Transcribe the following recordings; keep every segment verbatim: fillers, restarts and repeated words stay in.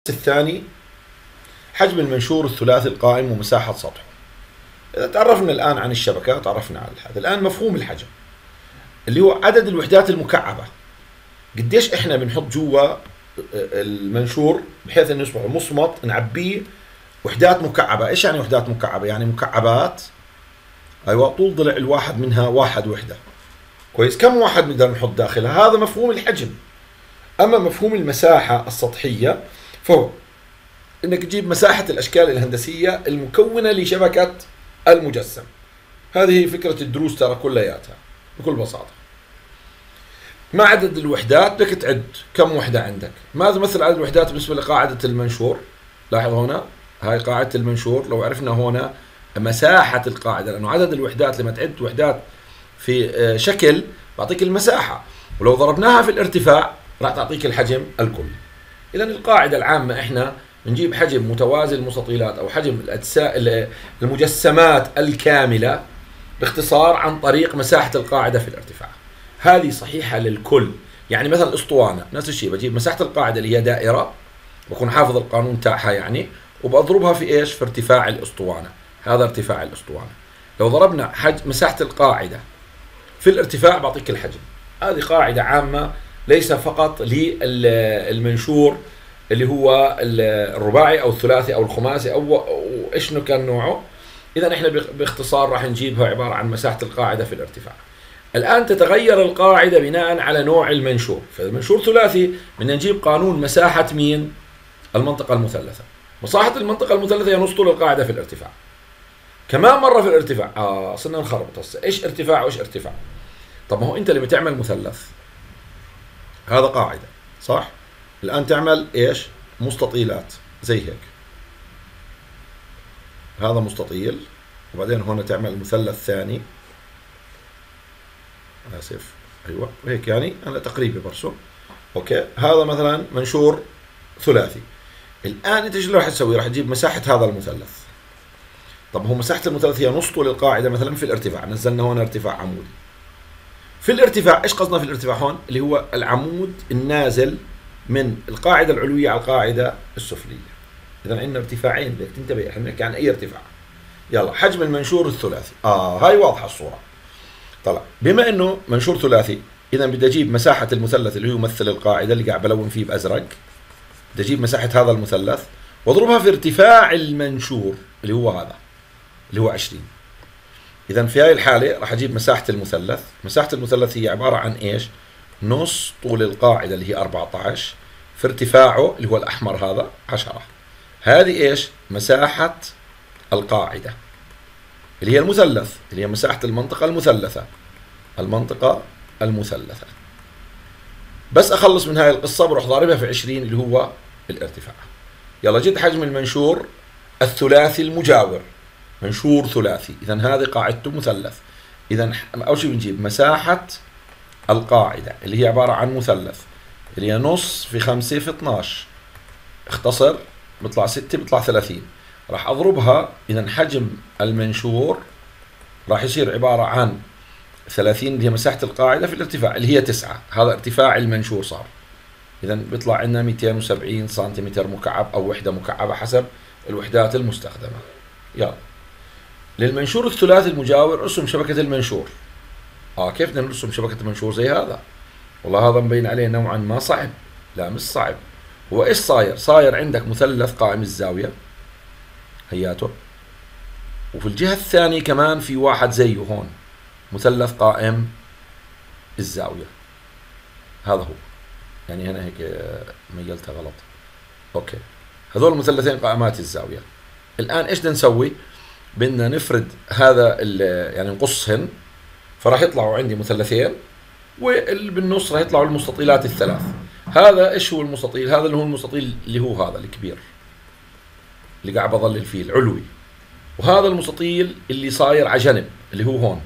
الثاني حجم المنشور الثلاثي القائم ومساحة سطحه. إذا تعرفنا الآن عن الشبكة تعرفنا على هذا. الآن مفهوم الحجم اللي هو عدد الوحدات المكعبة، قديش إحنا بنحط جوا المنشور بحيث إنه يصبح مصمت نعبيه وحدات مكعبة. إيش يعني وحدات مكعبة؟ يعني مكعبات أيوة طول ضلع الواحد منها واحد وحدة. كويس، كم واحد نقدر نحط داخلها؟ هذا مفهوم الحجم. أما مفهوم المساحة السطحية فهو انك تجيب مساحة الاشكال الهندسية المكونة لشبكة المجسم. هذه فكرة الدروس ترى كلياتها بكل بساطة. ما عدد الوحدات؟ بدك تعد كم وحدة عندك. ماذا مثل عدد الوحدات بالنسبة لقاعدة المنشور؟ لاحظ هنا هاي قاعدة المنشور. لو عرفنا هنا مساحة القاعدة، لأنه عدد الوحدات لما تعد وحدات في شكل بعطيك المساحة، ولو ضربناها في الارتفاع راح تعطيك الحجم الكلي. إذا القاعدة العامة إحنا نجيب حجم متوازي المستطيلات أو حجم الأجساء المجسمات الكاملة باختصار عن طريق مساحة القاعدة في الارتفاع. هذه صحيحة للكل. يعني مثلا الأسطوانة نفس الشيء، بجيب مساحة القاعدة اللي هي دائرة، بكون حافظ القانون تاعها يعني، وبضربها في إيش؟ في ارتفاع الأسطوانة. هذا ارتفاع الأسطوانة. لو ضربنا حجم مساحة القاعدة في الارتفاع بعطيك الحجم. هذه قاعدة عامة ليس فقط للمنشور اللي هو الرباعي او الثلاثي او الخماسي او ايش كان نوعه. اذا احنا باختصار راح نجيبها عباره عن مساحه القاعده في الارتفاع. الان تتغير القاعده بناء على نوع المنشور. فاذا منشور ثلاثي بدنا نجيب قانون مساحه مين؟ المنطقه المثلثه. مساحه المنطقه المثلثه هي نص طول القاعده في الارتفاع. كمان مره في الارتفاع اه صرنا نخربط هسه، ايش ارتفاع وايش ارتفاع؟ طب ما هو انت لما تعمل مثلث هذا قاعده صح؟ الآن تعمل إيش؟ مستطيلات زي هيك. هذا مستطيل، وبعدين هنا تعمل مثلث ثاني. آسف أيوة وهيك، يعني أنا تقريبي برسم. أوكي، هذا مثلا منشور ثلاثي. الآن أنت إيش راح تسوي؟ راح تجيب مساحة هذا المثلث. طب هو مساحة المثلث هي نص طول القاعدة مثلا في الارتفاع. نزلنا هنا ارتفاع عمودي. في الارتفاع إيش قصدنا في الارتفاع هون؟ اللي هو العمود النازل من القاعدة العلوية على القاعدة السفلية. إذا عندنا ارتفاعين، بدك تنتبه احنا بنحكي عن أي ارتفاع. يلا حجم المنشور الثلاثي. آه هاي واضحة الصورة. طلع بما إنه منشور ثلاثي، إذا بدي أجيب مساحة المثلث اللي هو يمثل القاعدة اللي قاعد بلون فيه بأزرق. بدي أجيب مساحة هذا المثلث وأضربها في ارتفاع المنشور اللي هو هذا اللي هو عشرين. إذا في هاي الحالة راح أجيب مساحة المثلث. مساحة المثلث هي عبارة عن إيش؟ نص طول القاعدة اللي هي أربعة عشر في ارتفاعه اللي هو الأحمر هذا عشرة. هذه إيش؟ مساحة القاعدة اللي هي المثلث، اللي هي مساحة المنطقة المثلثة. المنطقة المثلثة. بس أخلص من هاي القصة بروح ضاربها في عشرين اللي هو الارتفاع. يلا جد حجم المنشور الثلاثي المجاور. منشور ثلاثي، إذا هذه قاعدته مثلث. إذا أول شيء بنجيب مساحة القاعدة اللي هي عبارة عن مثلث اللي هي نص في خمسة في اثناشر. اختصر بيطلع ستة بيطلع ثلاثين. راح أضربها. إذا حجم المنشور راح يصير عبارة عن ثلاثين اللي هي مساحة القاعدة في الارتفاع اللي هي تسعة. هذا ارتفاع المنشور صار. إذا بيطلع عندنا مئتين وسبعين سنتيمتر مكعب أو وحدة مكعبة حسب الوحدات المستخدمة. يلا للمنشور الثلاثي المجاور ارسم شبكة المنشور. اه كيف بدنا نرسم شبكة المنشور زي هذا؟ والله هذا مبين عليه نوعا ما صعب. لا مش صعب. هو ايش صاير؟ صاير عندك مثلث قائم الزاوية هياته، وفي الجهة الثانية كمان في واحد زيه هون مثلث قائم الزاوية. هذا هو، يعني هنا هيك ميلتها غلط. اوكي، هذول مثلثين قائمات الزاوية. الآن ايش بدنا نسوي؟ بدنا نفرد هذا يعني نقصهن، فراح يطلعوا عندي مثلثين، واللي بالنص راح يطلعوا المستطيلات الثلاث. هذا ايش هو المستطيل؟ هذا اللي هو المستطيل اللي هو هذا الكبير اللي قاعد بظلل فيه العلوي، وهذا المستطيل اللي صاير على جنب اللي هو هون،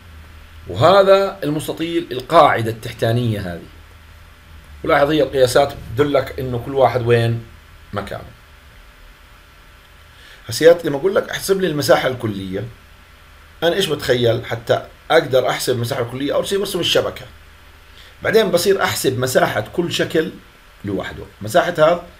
وهذا المستطيل القاعدة التحتانية هذه. ولاحظ هي القياسات بتدلك انه كل واحد وين مكانه. هسيات لما اقول لك احسب لي المساحة الكلية، انا ايش بتخيل حتى اقدر احسب المساحة الكلية؟ اول شيء برسم الشبكة، بعدين بصير احسب مساحة كل شكل لوحده. مساحة هذا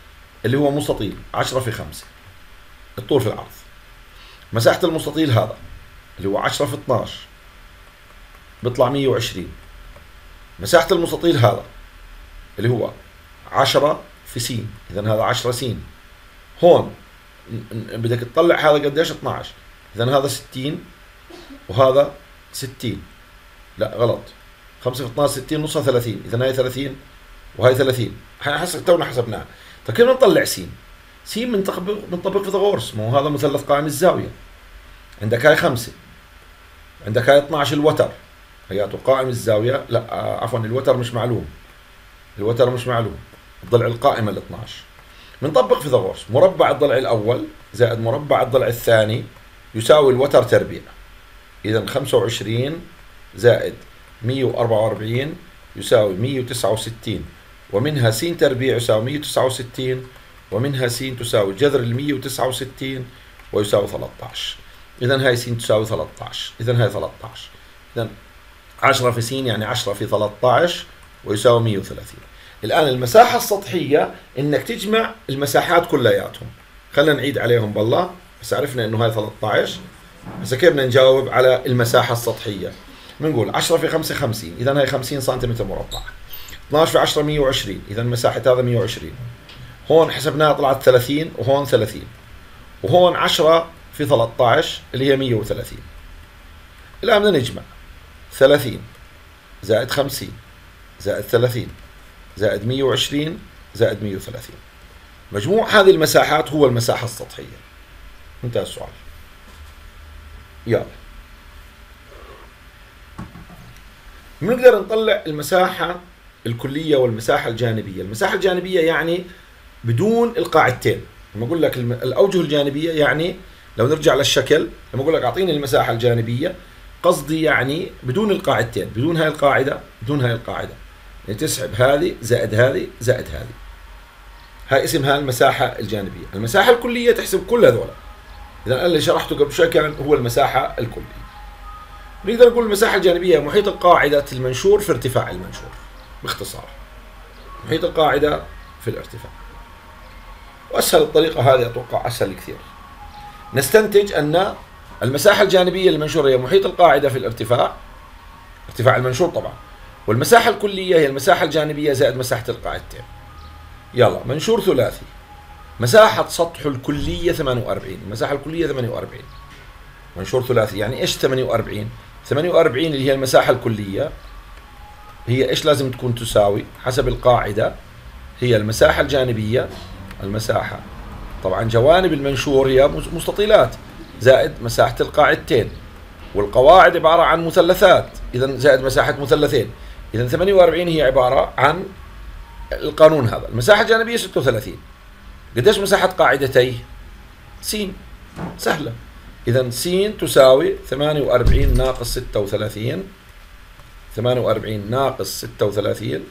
اللي هو مستطيل عشرة في خمسة الطول في العرض. مساحة المستطيل هذا اللي هو عشرة في اثناعش بيطلع مية وعشرين. مساحة المستطيل هذا اللي هو عشرة في س، إذا هذا عشرة س. هون بدك تطلع هذا قديش؟ اثناعش، إذا هذا ستين وهذا ستين. لا غلط، خمسة في اثناعش ستين نصها ثلاثين، إذا هاي ثلاثين وهاي ثلاثين. حسب تونا حسبناها. طيب كيف نطلع س؟ س بنطبق بنطبق فيثاغورس، ما هو هذا مثلث قائم الزاوية. عندك هاي خمسة، عندك هاي اثناعش الوتر، هياته قائم الزاوية، لا عفوا الوتر مش معلوم، الوتر مش معلوم، الضلع القائمة ال اثناعش. بنطبق فيثاغورس، مربع الضلع الأول زائد مربع الضلع الثاني يساوي الوتر تربيع. إذا خمسة وعشرين زائد مية وأربعة وأربعين يساوي مية وتسعة وستين، ومنها س تربيع يساوي مية وتسعة وستين، ومنها س تساوي جذر ال مية وتسعة وستين ويساوي ثلاثة عشر. إذا هاي س تساوي ثلاثة عشر، إذا هاي ثلاثة عشر. إذا عشرة في س يعني عشرة في ثلاثة عشر ويساوي مية وثلاثين. الآن المساحة السطحية إنك تجمع المساحات كلياتهم. خلينا نعيد عليهم بالله، بس عرفنا إنه هاي ثلاثة عشر. هسه كيف بدنا نجاوب على المساحة السطحية؟ بنقول عشرة في خمسة خمسين، إذا هاي خمسين سنتيمتر مربع. اثناعش في عشرة مية وعشرين، إذا مساحة هذا مية وعشرين. هون حسبناها طلعت ثلاثين، وهون ثلاثين، وهون عشرة في ثلاثة عشر اللي هي مية وثلاثين. الآن بدنا نجمع ثلاثين زائد خمسين زائد ثلاثين زائد مية وعشرين زائد مية وثلاثين. مجموع هذه المساحات هو المساحة السطحية. انتهى السؤال. يلا بنقدر نطلع المساحة الكلية والمساحة الجانبية. المساحة الجانبية يعني بدون القاعدتين. لما أقول لك الأوجه الجانبية يعني لو نرجع للشكل، لما أقول لك أعطيني المساحة الجانبية قصدي يعني بدون القاعدتين، بدون هاي القاعدة بدون هاي القاعدة، يعني تسحب هذه زائد هذه زائد هذه. هاي اسمها المساحة الجانبية. المساحة الكلية تحسب كل هذول. إذا أنا اللي شرحته قبل شوي كان هو المساحة الكلية. نقدر نقول المساحة الجانبية محيط القاعدة المنشور في ارتفاع المنشور. باختصار محيط القاعدة في الارتفاع. وأسهل الطريقة هذه أتوقع أسهل كثير. نستنتج أن المساحة الجانبية للمنشور هي محيط القاعدة في الارتفاع، ارتفاع المنشور طبعا، والمساحة الكلية هي المساحة الجانبية زائد مساحة القاعدتين. يلا منشور ثلاثي، مساحة سطحه الكلية ثمانية وأربعين، المساحة الكلية ثمانية وأربعين. منشور ثلاثي يعني إيش ثمانية وأربعين؟ ثمانية وأربعين اللي هي المساحة الكلية هي إيش لازم تكون تساوي حسب القاعدة؟ هي المساحة الجانبية، المساحة طبعا جوانب المنشور هي مستطيلات زائد مساحة القاعدتين، والقواعد عبارة عن مثلثات، إذا زائد مساحة مثلثين. إذا ثمانية وأربعين هي عبارة عن القانون هذا. المساحة الجانبية ستة وثلاثين. قديش مساحة قاعدتي؟ س، سهلة. إذا س تساوي ثمانية وأربعين ناقص ستة وثلاثين، ثمانية وأربعين ناقص ستة وثلاثين،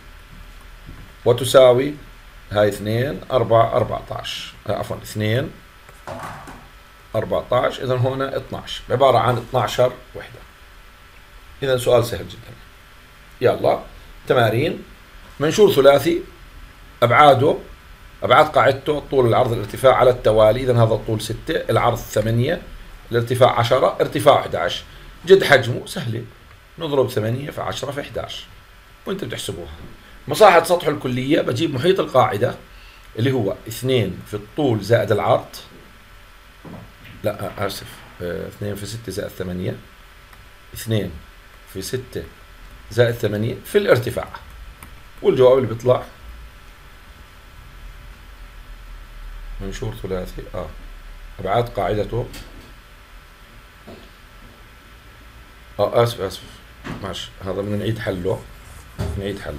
وتساوي هاي اثنين أربعة أربعة عشر، عفوا اثنين أربعة عشر. إذا هنا اثناعش، عبارة عن اثناعش وحدة. إذا سؤال سهل جدا. يلا تمارين. منشور ثلاثي، أبعاده أبعاد قاعدته الطول العرض الارتفاع على التوالي. إذا هذا الطول ستة، العرض ثمانية، الارتفاع عشرة، ارتفاع أحد عشر. جد حجمه سهلة، نضرب ثمانية في عشرة في أحد عشر وانت بتحسبوها. مساحة سطحه الكلية بجيب محيط القاعدة اللي هو اثنين في الطول زائد العرض، لا آسف اثنين في ستة زائد ثمانية، اثنين في ستة زائد ثمانية في الارتفاع، والجواب اللي بيطلع منشور ثلاثي اه أبعاد قاعدته اه آسف آسف ماشي، هذا بدنا نعيد حله نعيد حله.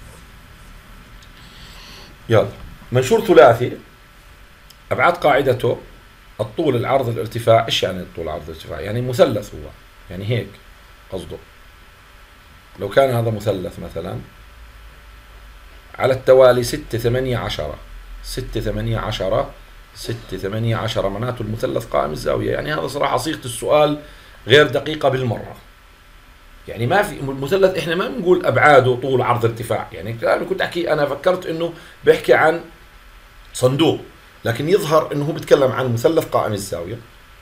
يلا منشور ثلاثي، أبعاد قاعدته الطول العرض الارتفاع. إيش يعني الطول العرض الارتفاع؟ يعني مثلث، هو يعني هيك قصده. لو كان هذا مثلث مثلا على التوالي ستة ثمانية عشرة، ستة ثمانية عشرة، ستة ثمانية عشرة معناته المثلث قائم الزاوية. يعني هذا صراحة صيغة السؤال غير دقيقة بالمرة. يعني ما في المثلث، احنا ما بنقول ابعاده طول عرض ارتفاع. يعني انا كنت احكي، انا فكرت انه بيحكي عن صندوق، لكن يظهر انه هو بيتكلم عن مثلث قائم الزاوية،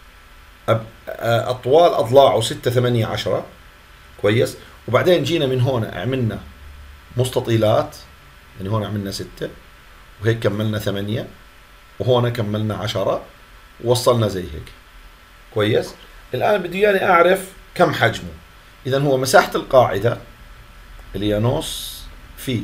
اطوال اضلاعه ستة ثمانية عشرة، كويس. وبعدين جينا من هون عملنا مستطيلات، يعني هون عملنا ستة وهيك كملنا ثمانية وهون كملنا عشرة ووصلنا زي هيك، كويس. الآن بدي يعني أعرف كم حجمه. إذا هو مساحة القاعدة اللي هي نص في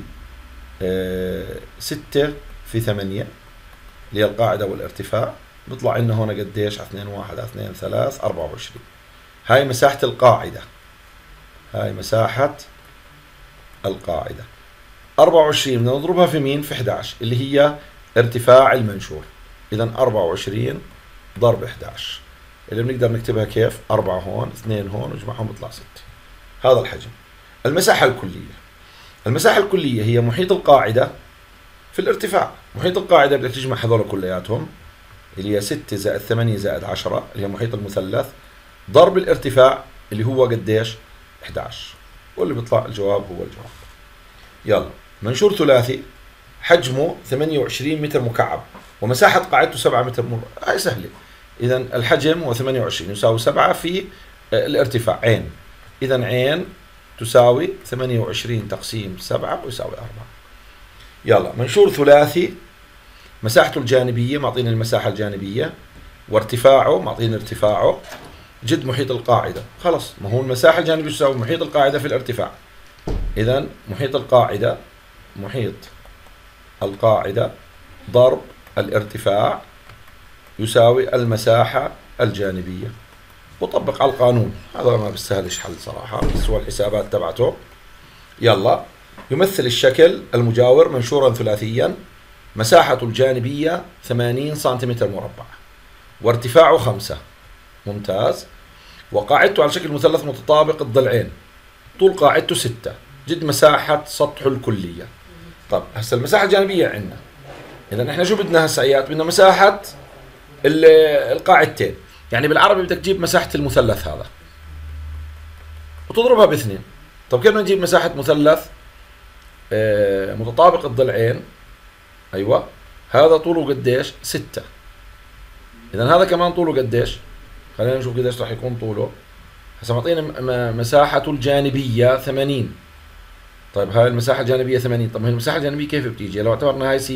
آه ستة في ثمانية اللي هي القاعدة والارتفاع، بيطلع لنا هون قديش؟ على اثنين واحد على اثنين ثلاث أربعة وعشرين. هاي مساحة القاعدة، هاي مساحة القاعدة أربعة وعشرين بدنا نضربها في مين؟ في أحد عشر اللي هي ارتفاع المنشور. إذا أربعة وعشرين ضرب أحد عشر اللي بنقدر نكتبها كيف؟ أربعة هون اثنين هون وجمعهم بيطلع ستة. هذا الحجم. المساحة الكلية، المساحة الكلية هي محيط القاعدة في الارتفاع. محيط القاعدة بدك تجمع هذول كلياتهم اللي هي ستة زائد ثمانية زائد عشرة اللي هي محيط المثلث ضرب الارتفاع اللي هو قديش؟ أحد عشر، واللي بيطلع الجواب هو الجواب. يلا، منشور ثلاثي حجمه ثمانية وعشرين متر مكعب ومساحة قاعدته سبعة متر مربع. هاي سهلة. إذا الحجم هو ثمانية وعشرين يساوي سبعة في الارتفاع عين. إذا عين تساوي ثمانية وعشرين تقسيم سبعة ويساوي أربعة. يلا، منشور ثلاثي مساحته الجانبية معطينا المساحة الجانبية وارتفاعه معطينا ارتفاعه جد محيط القاعدة. خلص، ما هو المساحة الجانبية تساوي محيط القاعدة في الارتفاع. إذا محيط القاعدة محيط القاعدة ضرب الارتفاع يساوي المساحة الجانبية، وطبق على القانون. هذا ما بيستاهلش حل صراحة، بس هو الحسابات تبعته. يلا، يمثل الشكل المجاور منشورا ثلاثيا مساحته الجانبية ثمانين سنتيمتر مربع وارتفاعه خمسة. ممتاز. وقاعدته على شكل مثلث متطابق الضلعين، طول قاعدته ستة، جد مساحة سطحه الكلية. طب هسه المساحة الجانبية عندنا، إذا احنا شو بدنا هسه ايات؟ بدنا مساحة القاعدتين، يعني بالعربي بدك تجيب مساحة المثلث هذا وتضربها باثنين. طب كيف بدنا نجيب مساحة مثلث آه متطابق الضلعين؟ ايوه، هذا طوله قديش؟ ستة. إذا هذا كمان طوله قديش؟ خلينا نشوف قديش راح يكون طوله. هسه معطينا مساحته الجانبية ثمانين. طيب هاي المساحة الجانبية ثمانين، طب هي المساحة الجانبية كيف بتيجي؟ لو اعتبرنا هاي س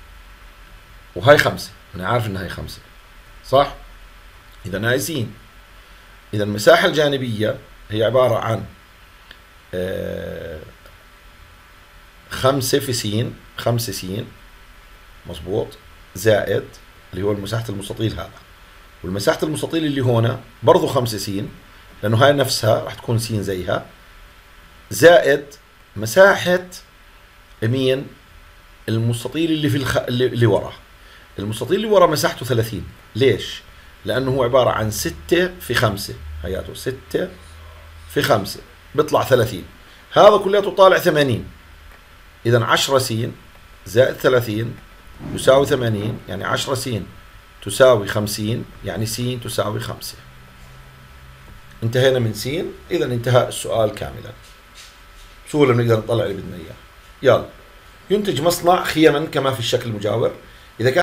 وهاي خمسة، أنا عارف إن هاي خمسة، صح؟ إذا هاي س. إذا المساحة الجانبية هي عبارة عن آه خمسة في س، خمسة س مظبوط، زائد اللي هو مساحة المستطيل هذا، والمساحة المستطيل اللي هنا برضو خمسة س لأنه هاي نفسها راح تكون س زيها، زائد مساحة مين؟ المستطيل اللي في الخ... اللي ورا. المستطيل اللي ورا مساحته ثلاثين. ليش؟ لأنه هو عبارة عن ستة في خمسة، هياته ستة في خمسة بيطلع ثلاثين. هذا كلياته طالع ثمانين. إذا عشرة س زائد ثلاثين يساوي ثمانين، يعني عشرة س تساوي خمسين، يعني س تساوي خمسة. انتهينا من س. إذا انتهى السؤال كاملا. بسهولة بنقدر نطلع اللي بدنا إياه. يلا، ينتج مصنع خيما كما في الشكل المجاور